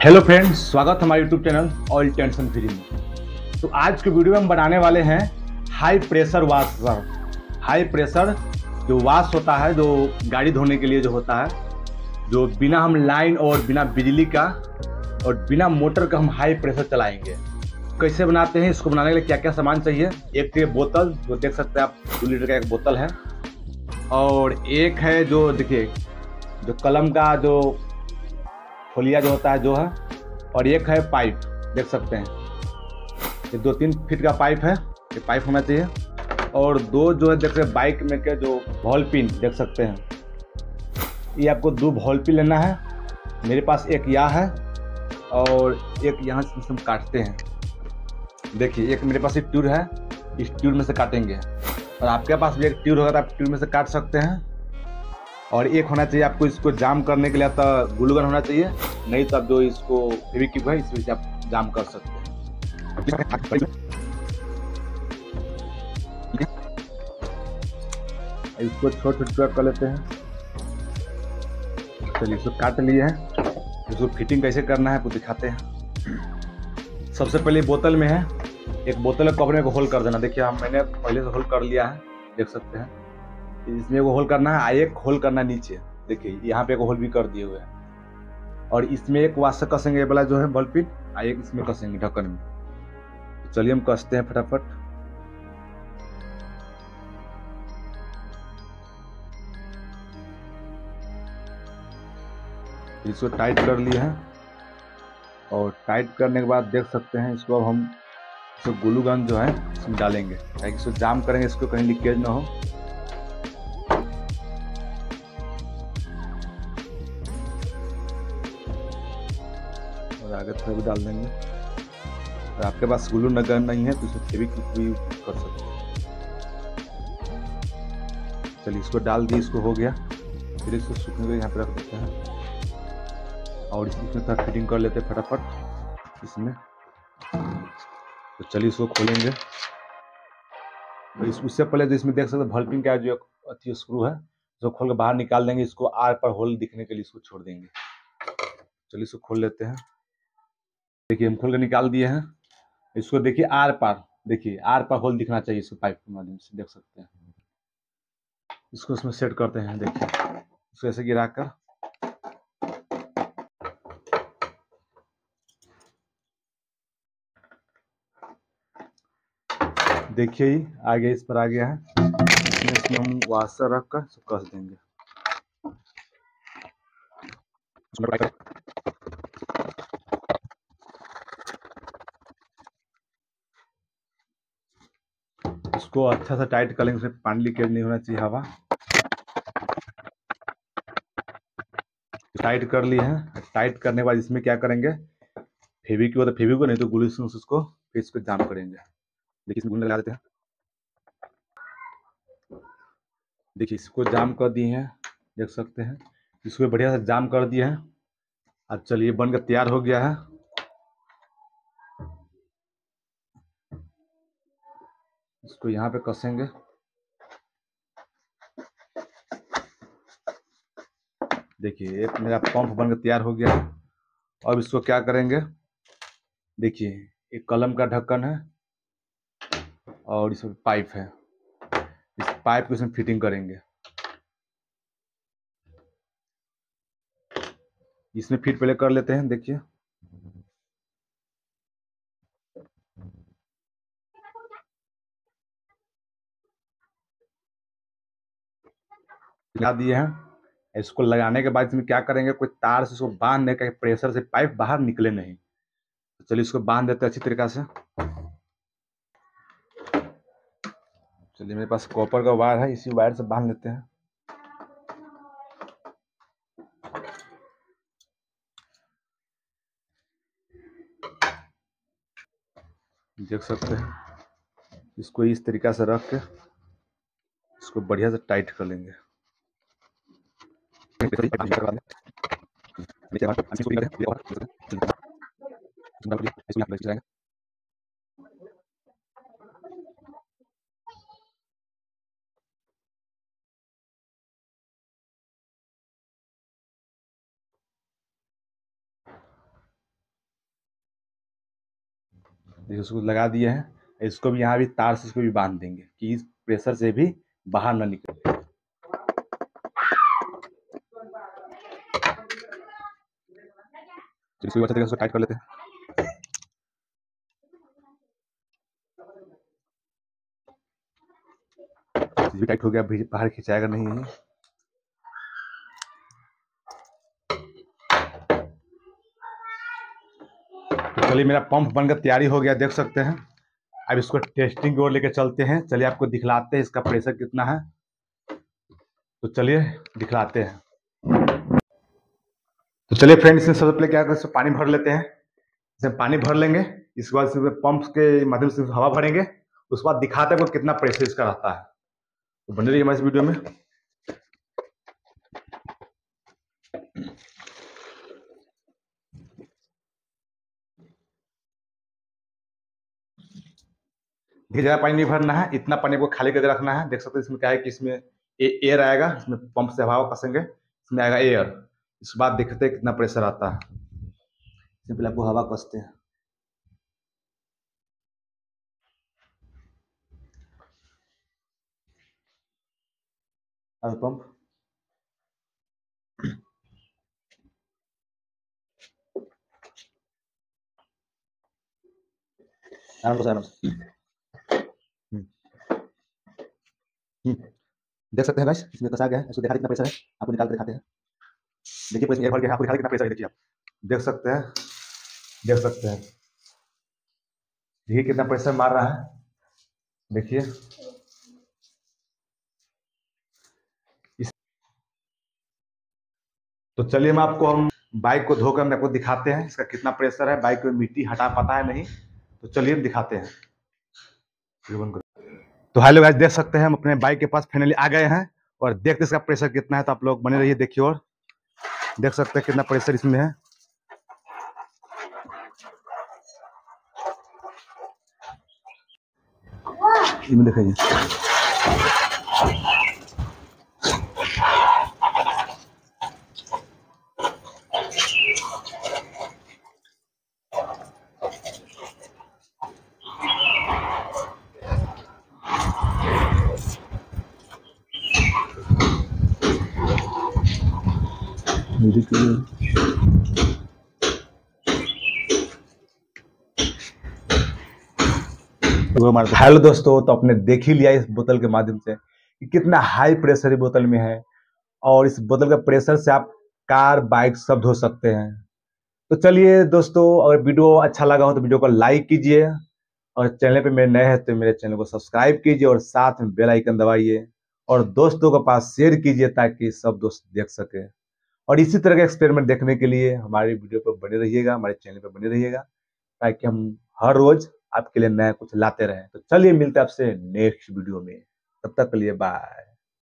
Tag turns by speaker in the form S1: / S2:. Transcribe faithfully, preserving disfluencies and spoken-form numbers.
S1: Hello friends, स्वागत है हमारे YouTube channel oil tension free में। तो आज के वीडियो में हम बनाने वाले हैं high pressure washer. High pressure जो वाश होता है, जो गाड़ी धोने के लिए जो होता है, जो बिना हम लाइन और बिना बिजली का और बिना मोटर का हम हाई प्रेशर चलाएंगे। कैसे बनाते हैं, इसको बनाने के लिए क्या क्या सामान चाहिए। एक तो ये बोतल, जो देख सकते हैं आप, दो लीटर का एक बोतल है। और एक है जो देखिए, जो कलम का जो खोलिया जो होता है जो है। और एक है पाइप, देख सकते हैं ये दो तीन फीट का पाइप है, ये पाइप होना चाहिए। और दो जो है देख सकते हैं बाइक में के जो बॉल पिन देख सकते हैं, ये आपको दो बॉल पिन लेना है। मेरे पास एक यह है और एक यहाँ से हम काटते हैं। देखिए एक मेरे पास एक ट्यूब है, इस ट्यूब में से काटेंगे। और आपके पास भी एक ट्यूब होगा तो आप ट्यूब में से काट सकते हैं। और एक होना चाहिए आपको इसको जाम करने के लिए, तो ग्लू गन होना चाहिए, नहीं तो आप जो इसको फेविक्विक है इसमें से आप जाम कर सकते हैं। इसको छोटे छोटे कर लेते हैं। चलिए इसको काट लिए हैं, इसको फिटिंग कैसे करना है आपको दिखाते हैं। सबसे पहले बोतल में है, एक बोतल के कपड़े को होल कर देना। देखिए हम मैंने पहले से होल कर लिया है, देख सकते हैं। इसमें वो होल करना है, एक होल करना नीचे, देखिए यहाँ पे एक होल भी कर दिए हुए हैं। और इसमें एक वाशर कसेंगे, ये वाला जो है बल्ब पिन, एक इसमें कसेंगे ढक्कन में। तो चलिए हम कसते हैं फटाफट। इसको टाइट कर लिए हैं और टाइट करने के बाद देख सकते हैं इसको अब हम इसको ग्लू गन जो है इसमें डालेंगे, ताकि इसको जाम करेंगे, इसको कहीं लीकेज ना हो। और आगे थोड़ा भी डाल देंगे। और आपके पास ग्लू गन नहीं है तो इसको फेविक्विक भी कर सकते हैं। चलिए इसको डाल दिए, इसको हो गया। फिर इसको सूखने के लिए यहाँ पे रख देते हैं और इसमें थोड़ा फिटिंग कर लेते हैं फटाफट इसमें। तो चलिए इसको खोलेंगे। तो इस उससे पहले तो इसमें देख सकते हैं भल्पिंग का जो अथी स्क्रू है, जो खोल के बाहर निकाल देंगे। इसको आर पर होल दिखने के लिए इसको छोड़ देंगे। चलिए इसको खोल लेते हैं। देखिए हम खोल के निकाल दिए हैं। इसको देखिए आर पार, देखिए आर पार होल दिखना चाहिए इसको पाइप के माध्यम से, देख सकते हैं। इसको इसमें सेट करते हैं। देखिए इसको ऐसे गिरा कर, देखिए ही आगे इस पर आ गया है। इसमें इसमें हम वाशर रख कर इसको कस देंगे। इसको अच्छा सा टाइट कर लेंगे, उसमें पानी लीकेज नहीं होना चाहिए, हवा। टाइट कर लिए हैं। टाइट करने के बाद इसमें क्या करेंगे, फेविक्विक तो फेविक्विक नहीं तो ग्लू से उसको फिर इसको जाम करेंगे। देखिए इसमें ग्लू लगा देते हैं। देखिए इसको जाम कर दिए हैं, देख सकते हैं। इसको बढ़िया से जाम कर दिए हैं। अब चलिए बनकर तैयार हो गया है। इसको यहाँ पे कसेंगे। देखिए एक मेरा पंप बनकर तैयार हो गया है। अब इसको क्या करेंगे, देखिए एक कलम का ढक्कन है और इसमें पाइप है। इस पाइप को इसमें फिटिंग करेंगे। इसमें फिट पहले कर लेते हैं। देखिए लगा दिए हैं। इसको लगाने के बाद इसमें क्या करेंगे, कोई तार से इसको बांध दें, कहीं प्रेशर से पाइप बाहर निकले नहीं। तो चलिए इसको बांध देते हैं अच्छी तरीके से। चलिए मेरे पास कॉपर का वायर है, इसी वायर से बांध लेते हैं। देख सकते हैं इसको इस तरीका से रख के इसको बढ़िया से टाइट कर लेंगे। देखिए उसको लगा दिए हैं, इसको भी यहाँ भी तार से इसको भी बांध देंगे कि इस प्रेशर से भी बाहर ना निकले। तो इसको भी अच्छा तरीके से टाइट कर लेते हैं। भी टाइट हो गया, बाहर खिंचाएगा नहीं है। तो चलिए मेरा पंप बनकर तैयारी हो गया, देख सकते हैं। अब इसको टेस्टिंग की ओर लेके चलते हैं। चलिए आपको दिखलाते हैं इसका प्रेशर कितना है। तो चलिए दिखलाते हैं। तो चलिए फ्रेंड, इसमें सबसे पहले क्या करें, इसमें पानी भर लेते हैं। इसमें पानी भर लेंगे, इसके बाद इसमें पंप के माध्यम से हवा भरेंगे, उसके बाद दिखाते हैं कितना प्रेशर इसका रहता है। तो बने रहिए हमारे इस वीडियो में। ढेर ज्यादा पानी नहीं भरना है, इतना पानी को खाली करके रखना है। देख सकते हैं इसमें क्या है कि इसमें एयर आएगा, इसमें पंप से हवा कसेंगे, इसमें आएगा एयर। इसके बाद देखते हैं कितना प्रेशर आता है। इसमें पहले आपको हवा कसते हैं। अब पंप आराम से आराम से देख सकते हैं गाइस, इसमें कसा गया है। इसको दिखा कितना प्रेशर है, आपको निकाल कर दिखाते हैं। देखिए इसमें एयर भर के आपको दिखा कितना प्रेशर है। देखिए आप देख सकते हैं, देख सकते हैं देखिए कितना प्रेशर मार रहा है। देखिए इस तो चलिए हम आपको हम बाइक को धोकर आपको दिखाते हैं इसका कितना प्रेशर है। बाइक में मिट्टी हटा पाता है नहीं, तो चलिए हम दिखाते हैं। तो हेलो गाइस, देख सकते हैं हम अपने बाइक के पास फाइनली आ गए हैं और देखते इसका प्रेशर कितना है। तो आप लोग बने रहिए, देखिए और देख सकते हैं कितना प्रेशर इसमें है। इसमें देखिए हेलो दोस्तों, तो आपने देख ही लिया इस बोतल के माध्यम से कि कितना हाई प्रेशर इस बोतल में है, और इस बोतल का प्रेशर से आप कार बाइक सब धो सकते हैं। तो चलिए दोस्तों, अगर वीडियो अच्छा लगा हो तो वीडियो को लाइक कीजिए, और चैनल पे मेरे नए हैं तो मेरे चैनल को सब्सक्राइब कीजिए, और साथ में बेल आइकन दबाइए, और दोस्तों के पास शेयर कीजिए ताकि सब दोस्त देख सके। और इसी तरह के एक्सपेरिमेंट देखने के लिए हमारी वीडियो पर बने रहिएगा, हमारे चैनल पर बने रहिएगा, ताकि हम हर रोज आपके लिए नया कुछ लाते रहें। तो चलिए मिलते हैं आपसे नेक्स्ट वीडियो में, तब तक के लिए बाय।